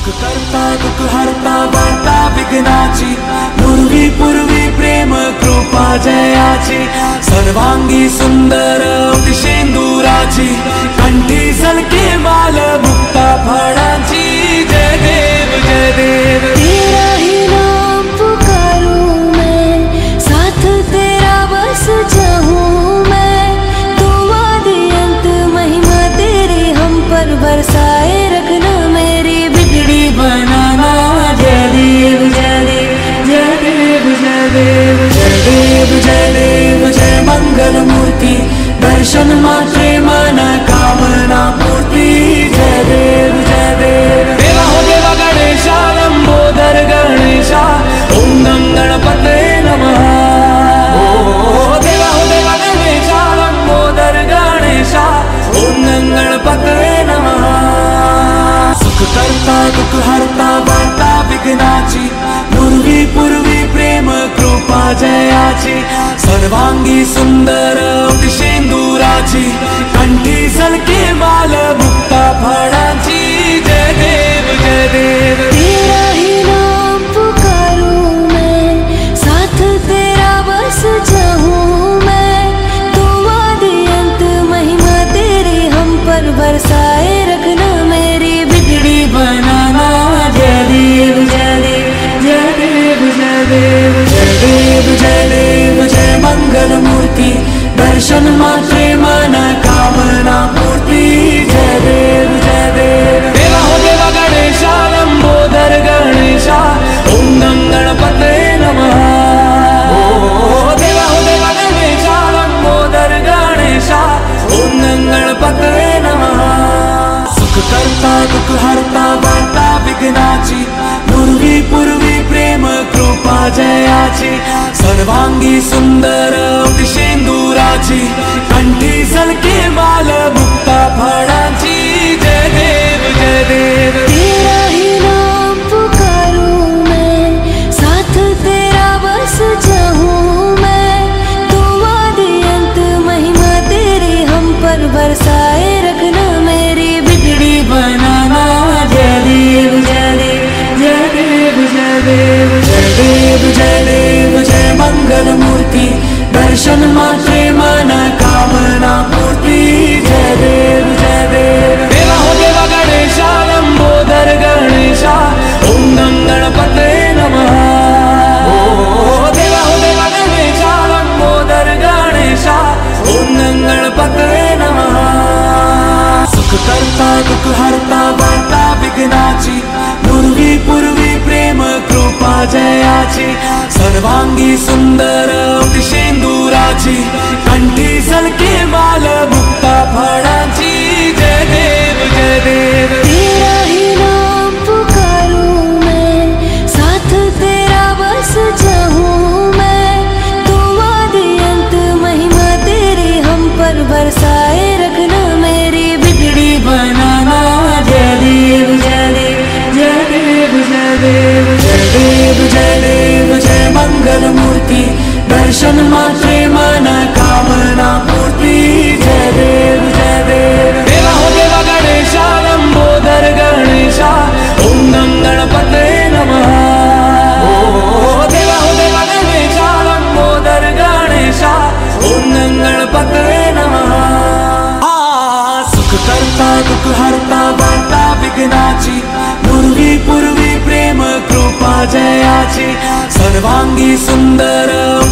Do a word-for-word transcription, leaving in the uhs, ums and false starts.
सुख करता दुख हरता वार्ता विघ्नाची, पूर्वी पूर्वी प्रेम कृपा जयाची, सर्वांगी सुंदर शेंदुराची, कंठी झलके माल मुक्ता फळाची। जय देव जय देव तेरा ही नाम पुकारूं मैं, साथ तेरा बस चाहूं मैं, तू आदि अंत महिमा तेरी हम पर बरसाए रखना, मेरी बिगड़ी बनाना। जय देव जय देव जय देव जय देव जय देव जय देव जय मंगल मूर्ति, दर्शन मात्रे मन कामना पूर्ति। जय देव जय देव देवा हो देवा गणेशा, लंबोदर गणेशा, ओम गं गणपते नमः। ओ देवा हो देवा गणेशा, लंबोदर गणेशा, ओम गं गणपते नमः। सुख करता दुख हरता वार्ता विघ्नाची, पूर्वी पूर्वी प्रेम कृपा जयाची, सर्वांगी सुंदर शेंदुराची, कंठी झलके माल मुक्ता फळाची। जय देव जय देव तेरा ही नाम पुकारूं मैं, साथ तेरा बस चाहूं मैं, तू आदि अंत महिमा तेरी हम पर बरसाए रखना, मेरी बिगड़ी बनाना। जय देव जय देव जय देव जय देव जय देव जय देव जय मंगल मूर्ति, दर्शन मात्रे मन कामना पूर्ति। जय देव जय देव देवा हो देवा गणेशा, लंबोदर गणेशा, ओम गं गणपते नमः। ओ देवा हो देवा गणेशा, लंबोदर गणेशा, ओम गं गणपते नमः। सुख करता दुख हरता वार्ता विघ्नाची, पूर्वी पूर्वी प्रेम कृपा जयाची, सर्वांगी सुंदर शेंदुराची, कंठी झलके माल मुक्ता फळाची। जय देव जय देव तेरा ही नाम पुकारूं मैं, साथ तेरा बस चाहूं मैं, तू आदि अंत महिमा तेरी हम पर बरसाए रखना, मेरी बिगड़ी बनाना। जय देव जय देव जय देव जय देव जय देव जय देव जय मंगल मूर्ति, दर्शन मात्रे मन कामना पूर्ति। जय देव जय देव देवा हो देवा गणेशा, लंबोदर गणेशा, ओम गं गणपते नमः। ओ देवा हो देवा गणेशा, लंबोदर गणेशा, ओम गं गणपते नमः। सुख करता दुख हरता वार्ता विघ्नाची, पूर्वी पूर्वी प्रेम कृपा जयाची, सर्वांगी सुंदर शेंदुराची, कंठी झलके माल मुक्ता फळाची। जय देव जय देव तेरा ही नाम पुकारूं मैं, साथ तेरा बस चाहूं मैं, तू आदि अंत महिमा तेरी हम पर बरसाए रखना, मेरी बिगड़ी बनाना। जय देव जय देव जय देव जय देव जय देव जय देव जय मंगल मूर्ति, दर्शन मात्रे मन कामना पूर्ति। जय देव जय देव देवा हो देवा गणेशा, लंबोदर गणेशा, ओम गं गणपते नमः। ओ देवा हो देवा गणेशा, लंबोदर गणेशा, ओम गं गणपते नमः। सुख करता दुख हरता वार्ता विघ्नाची, पूर्वी पूर्वी प्रेम कृपा जयाची, सर्वांगी सुंदर